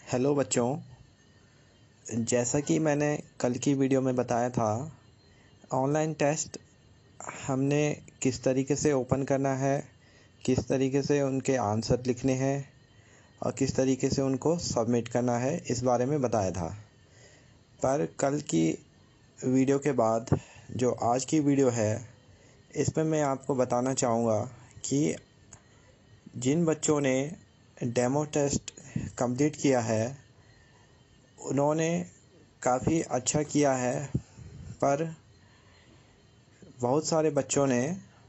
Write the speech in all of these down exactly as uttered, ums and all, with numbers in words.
Hello बच्चों, जैसा कि मैंने कल की वीडियो में बताया था, ऑनलाइन टेस्ट हमने किस तरीके से ओपन करना है, किस तरीके से उनके आंसर लिखने हैं और किस तरीके से उनको सबमिट करना है, इस बारे में बताया था। पर कल की वीडियो के बाद जो आज की वीडियो है, इसमें मैं आपको बताना चाहूँगा कि जिन बच्चों ने डेमो टेस्ट कंप्लीट किया है उन्होंने काफ़ी अच्छा किया है, पर बहुत सारे बच्चों ने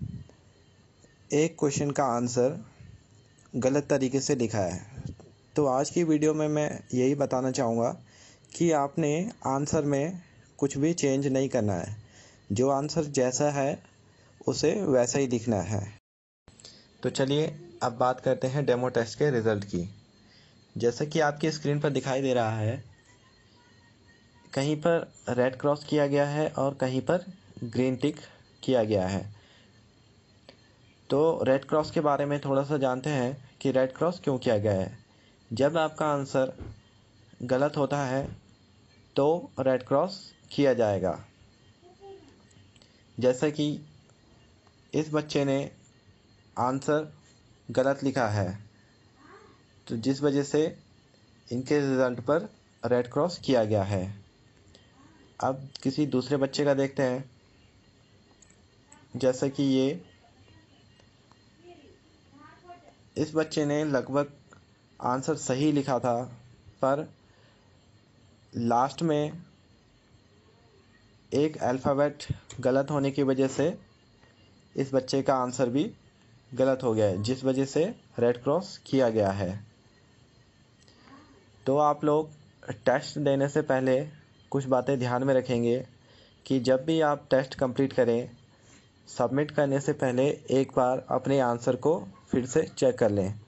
एक क्वेश्चन का आंसर गलत तरीके से लिखा है। तो आज की वीडियो में मैं यही बताना चाहूँगा कि आपने आंसर में कुछ भी चेंज नहीं करना है। जो आंसर जैसा है उसे वैसा ही लिखना है। तो चलिए अब बात करते हैं डेमो टेस्ट के रिज़ल्ट की। जैसा कि आपकी स्क्रीन पर दिखाई दे रहा है, कहीं पर रेड क्रॉस किया गया है और कहीं पर ग्रीन टिक किया गया है। तो रेड क्रॉस के बारे में थोड़ा सा जानते हैं कि रेड क्रॉस क्यों किया गया है। जब आपका आंसर गलत होता है तो रेड क्रॉस किया जाएगा। जैसे कि इस बच्चे ने आंसर गलत लिखा है, तो जिस वजह से इनके रिज़ल्ट पर रेड क्रॉस किया गया है। अब किसी दूसरे बच्चे का देखते हैं। जैसे कि ये इस बच्चे ने लगभग आंसर सही लिखा था, पर लास्ट में एक अल्फ़ाबेट गलत होने की वजह से इस बच्चे का आंसर भी गलत हो गया है, जिस वजह से रेड क्रॉस किया गया है। तो आप लोग टेस्ट देने से पहले कुछ बातें ध्यान में रखेंगे कि जब भी आप टेस्ट कंप्लीट करें, सबमिट करने से पहले एक बार अपने आंसर को फिर से चेक कर लें